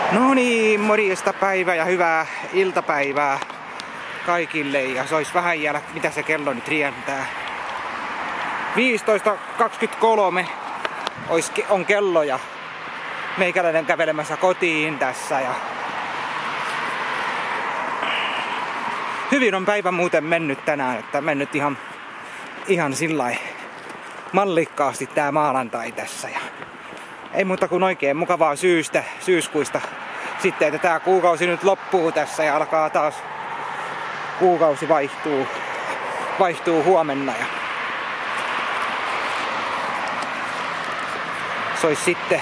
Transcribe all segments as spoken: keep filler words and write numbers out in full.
No niin, morjesta päivää ja hyvää iltapäivää kaikille. Ja se olisi vähän jälkeen, mitä se kello nyt rientää. viisitoista kaksikymmentäkolme on kello ja meikäläinen kävelemässä kotiin tässä. Ja hyvin on päivä muuten mennyt tänään, että mennyt ihan, ihan sillai mallikkaasti tää maanantai tässä. Ja ei muuta kuin oikein mukavaa syystä, syyskuista sitten, että tää kuukausi nyt loppuu tässä ja alkaa taas kuukausi vaihtuu, vaihtuu huomenna. Ja se olisi sitten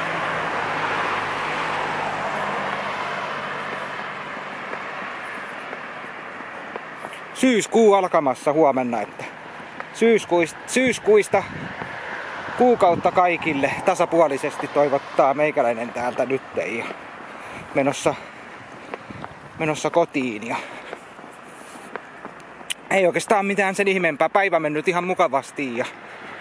syyskuu alkamassa huomenna, että syyskuista, syyskuista kuukautta kaikille tasapuolisesti toivottaa meikäläinen täältä nyt ja menossa, menossa kotiin. Ja ei oikeastaan mitään sen ihmeempää. Päivä mennyt ihan mukavasti ja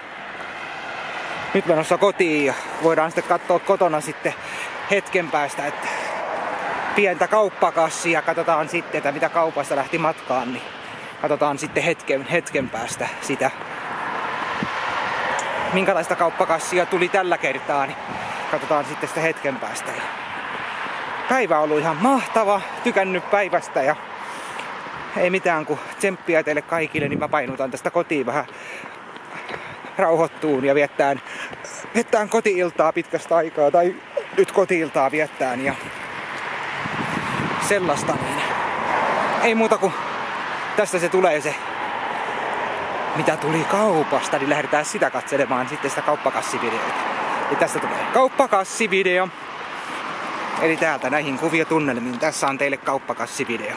nyt menossa kotiin ja voidaan sitten katsoa kotona sitten hetken päästä, että pientä kauppakassia katsotaan sitten, että mitä kaupasta lähti matkaan, niin katsotaan sitten hetken, hetken päästä sitä, minkälaista kauppakassia tuli tällä kertaa, niin katsotaan sitten sitä hetken päästä. Ja päivä on ollut ihan mahtava, tykännyt päivästä ja ei mitään kuin tsemppiä teille kaikille, niin mä painutan tästä kotiin vähän rauhoittuun ja viettään, viettään koti-iltaa pitkästä aikaa, tai nyt koti-iltaa viettään ja sellaista, niin ei muuta kuin tästä se tulee se, mitä tuli kaupasta, niin lähdetään sitä katselemaan sitten sitä kauppakassivideota. Eli tästä tulee kauppakassivideo. Eli täältä näihin kuviotunnelmiin. Tässä on teille kauppakassivideo.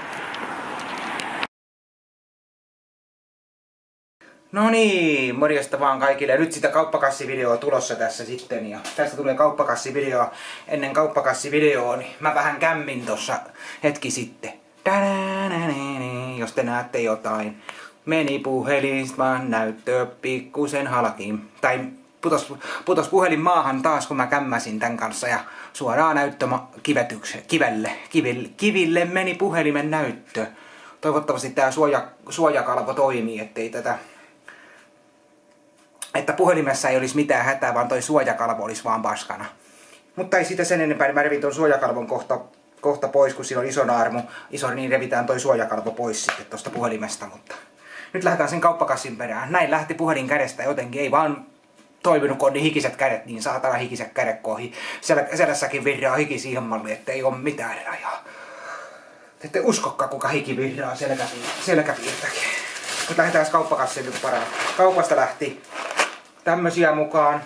No niin, morjesta vaan kaikille. Nyt sitä kauppakassivideoa tulossa tässä sitten. Ja tästä tulee kauppakassivideo. Ennen kauppakassivideoa, niin mä vähän kämmin tossa hetki sitten. Jos te näette jotain. Meni puhelin vaan näyttöä pikkusen halkiin. Tai putos, putos puhelin maahan taas, kun mä kämmäsin tän kanssa. Ja suoraan näyttö kivelle, kiville, kiville meni puhelimen näyttö. Toivottavasti tää suoja, suojakalvo toimii, ettei tätä... Että puhelimessa ei olisi mitään hätää, vaan toi suojakalvo olisi vaan paskana. Mutta ei siitä sen enempää, niin mä revin ton suojakalvon kohta, kohta pois, kun siinä on iso naarmu. Iso, niin revitään toi suojakalvo pois sitten tosta puhelimesta, mutta... Nyt lähdetään sen kauppakassin perään. Näin lähti puhelin kädestä jotenkin. Ei vaan toiminut, kun on niin hikiset kädet, niin saatana hikiset kädet, kun Sel selässäkin virraa hiki siihen malliin, että ei ole mitään rajaa. Te ette uskokaan, kuka hiki virraa selkäpiirtäkin. Nyt lähdetään kauppakassin nyt paraan. Kaupasta lähti tämmösiä mukaan.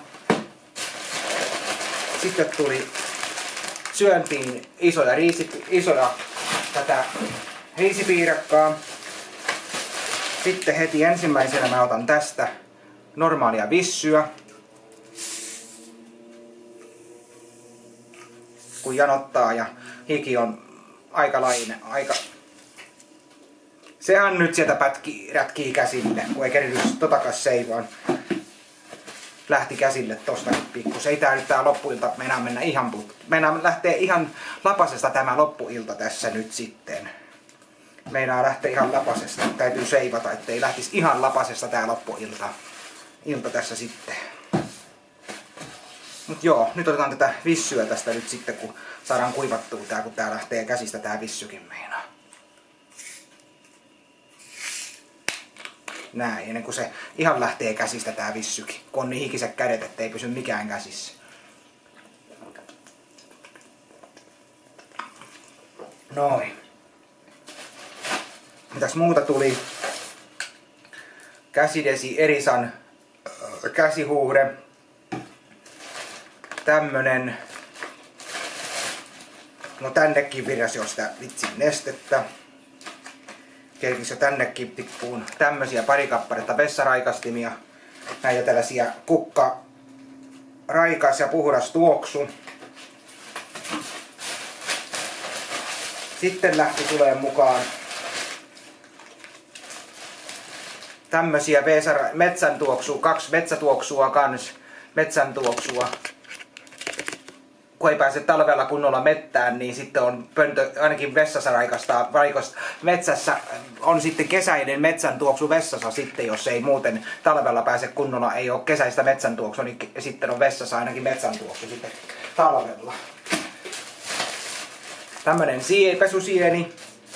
Sitten tuli syöntiin isoja, riisi, isoja tätä riisipiirakkaa. Sitten heti ensimmäisenä mä otan tästä normaalia vissyä. Kun janottaa ja hiki on aikalainen, aika... Sehän nyt sieltä pätkii, rätkii käsille, kun ei kerry totakas seivaan. Lähti käsille tosta nyt pikkus. Ei tää nyt tää loppuilta meinaa mennä ihan put... Meinaa lähtee ihan lapasesta tämä loppuilta tässä nyt sitten. Meinaa lähteä ihan lapasesta. Täytyy seivata, ettei lähtisi ihan lapasesta tää loppuilta. Ilta tässä sitten. Mut joo, nyt otetaan tätä vissyä tästä nyt sitten, kun saadaan kuivattua tää, kun tää lähtee käsistä tää vissykin meinaa. Näin, ennen kuin se ihan lähtee käsistä tää vissykin. Kun on niin hikiset kädet, ettei pysy mikään käsissä. Noin. Mitäs muuta tuli? Käsidesi Erisan käsihuhde. Tämmönen. No tännekin virrasi jo sitä vitsin nestettä. Kerkis jo tännekin tippuun tämmösiä pari kappaletta vessaraikastimia. Näitä tällaisia kukka raikas ja puhdas tuoksu. Sitten lähti tulee mukaan tämmösiä metsän tuoksua, kaksi metsätuoksua kans, metsän tuoksua. kun ei pääse talvella kunnolla mettään, niin sitten on pöntö, ainakin vessassa raikastaa, raikosta, metsässä on sitten kesäinen metsän tuoksu vessassa sitten, jos ei muuten talvella pääse kunnolla, ei ole kesäistä metsän tuoksua, niin sitten on vessassa ainakin metsän tuoksu sitten talvella. Tämmönen sie, pesusieni.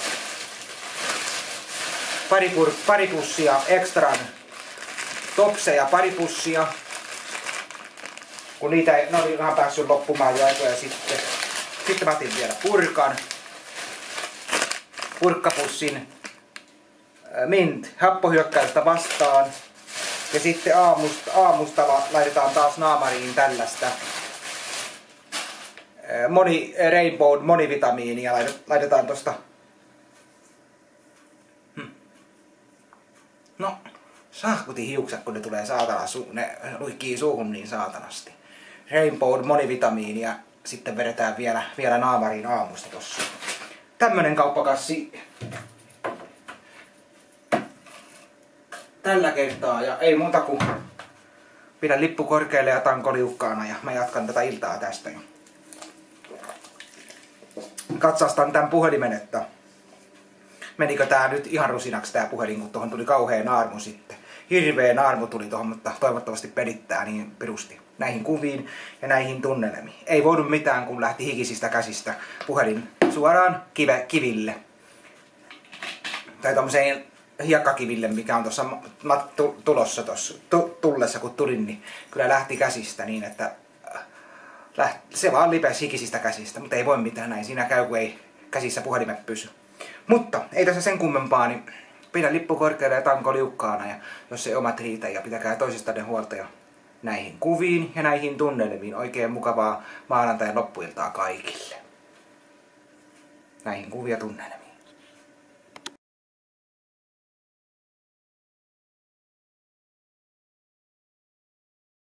Pari, pur, pari pussia Extran topseja, pari pussia. Kun niitä ei, ne oli ihan päässyt loppumaan jo aikoja sitten. Sitten mä otin vielä purkan. Purkkapussin mint happohyökkäystä vastaan. Ja sitten aamusta, aamusta laitetaan taas naamariin tällaista moni Rainbow monivitamiinia laitetaan tosta. Hm. No, sahkutin hiukset, kun ne tulee saatana, ne luikkii suuhun niin saatanasti. Rainbow monivitamiinia sitten vedetään vielä, vielä naamariin aamusta tossa. Tämmönen kauppakassi tällä kertaa ja ei muuta kuin pidän lippu korkealle ja tanko liukkaana ja mä jatkan tätä iltaa tästä. Katsastan tämän puhelimen, että menikö tää nyt ihan rusinaksi tää puhelin, kun tuohon tuli kauhea naarmu sitten. Hirveä naarmu tuli tuohon, mutta toivottavasti pedittää niin pirusti näihin kuviin ja näihin tunnelmiin. Ei voinut mitään, kun lähti hikisistä käsistä puhelin suoraan kive, kiville. Tai tommoseen hiekkakiville, mikä on tuossa tulossa tuossa tullessa, kun tulin, niin kyllä lähti käsistä niin, että se vaan lipesi hikisistä käsistä, mutta ei voi mitään, näin siinä käy, kun ei käsissä puhelimet pysy. Mutta ei tässä sen kummempaa, niin pidä lippu korkealla ja tanko liukkaana, ja jos ei omat riitä, ja pitäkää toisistanne huolta ja näihin kuviin ja näihin tunnelmiin. Oikein mukavaa maanantain loppuiltaa kaikille. Näihin kuvia tunnelmiin.